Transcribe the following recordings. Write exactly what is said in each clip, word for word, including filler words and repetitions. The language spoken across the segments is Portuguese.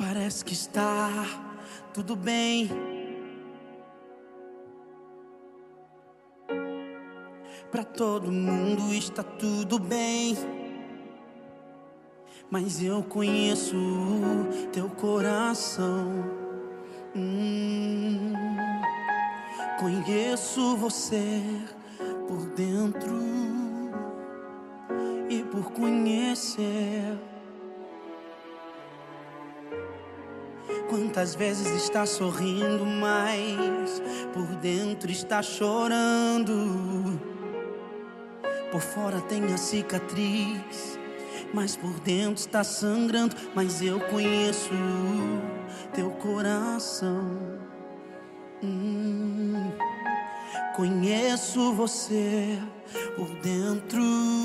Parece que está tudo bem. Pra todo mundo está tudo bem, mas eu conheço teu coração. hum, Conheço você por dentro e por conhecer. Quantas vezes está sorrindo, mas por dentro está chorando. Por fora tem a cicatriz, mas por dentro está sangrando. Mas eu conheço teu coração. hum, Conheço você por dentro.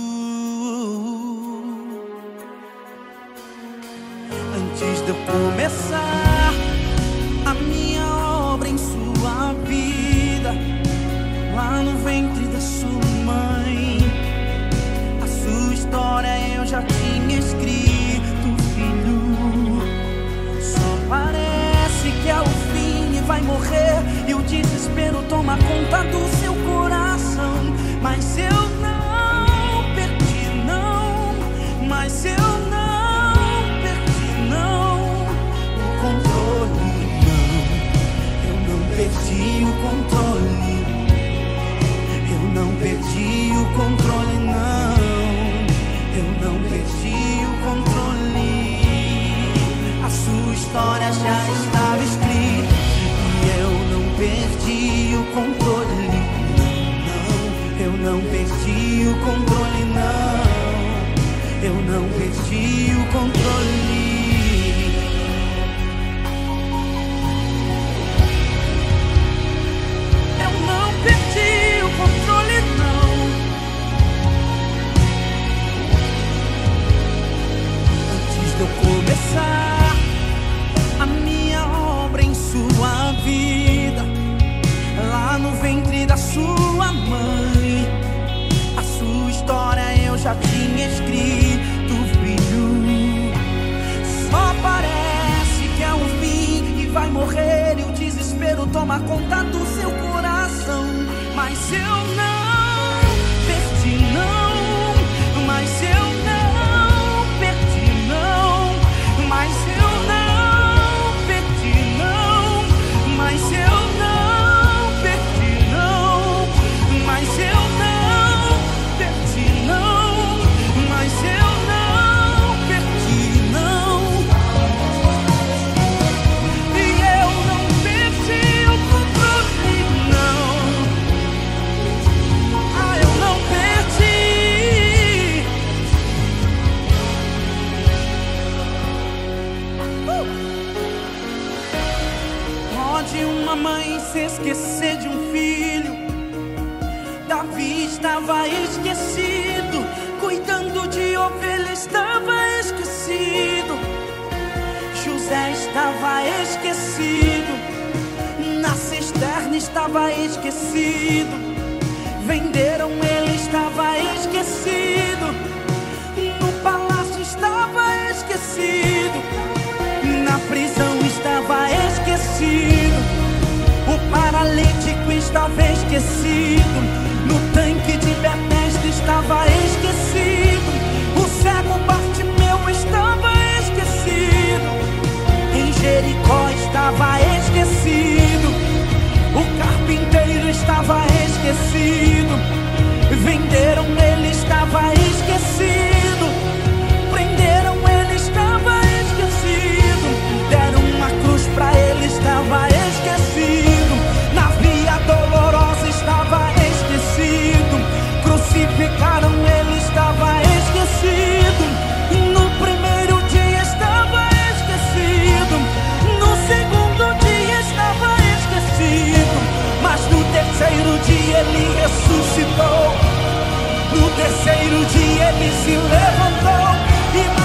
Antes de eu começar a minha obra em sua vida, lá no ventre da sua mãe, a sua história eu já tinha escrito, filho. Só parece que é o fim e vai morrer, e o desespero toma conta do seu coração. Mas eu não perdi, não. Mas eu não perdi, não. O controle, não. Eu não perdi o controle. Eu não perdi o controle, não. Eu não perdi o controle. A sua história já estava escrita e eu não perdi o controle, não. Eu não perdi o controle, não. Eu não perdi o controle. Começar a minha obra em sua vida, lá no ventre da sua mãe, a sua história eu já tinha escrito, filho. Só parece que é um fim e vai morrer, e o desespero toma conta do seu coração. Mas eu não perdi, não. Mas eu Mas eu não perdi, não. Mas eu não perdi, não. Mas eu não perdi, não. Mas eu não perdi, não. E eu não perdi o controle, não. Ah, eu não perdi. Pode uma mãe se esquecer de um filho? Davi estava esquecido, cuidando de ovelha estava esquecido. José estava esquecido, na cisterna estava esquecido. Venderam, ele estava esquecido, no palácio estava esquecido, na prisão estava esquecido. O paralítico estava esquecido, no tanque de Betesda estava esquecido. O cego Bartimeu estava esquecido, em Jericó estava esquecido. O carpinteiro estava esquecido, venderam, ele estava esquecido. Prenderam, ele estava esquecido. Deram uma cruz pra ele, estava esquecido. Na via dolorosa estava esquecido. Crucificaram, ele estava esquecido. No primeiro dia estava esquecido, no segundo dia estava esquecido. Mas no terceiro dia ele ressuscitou. No terceiro dia ele se levantou e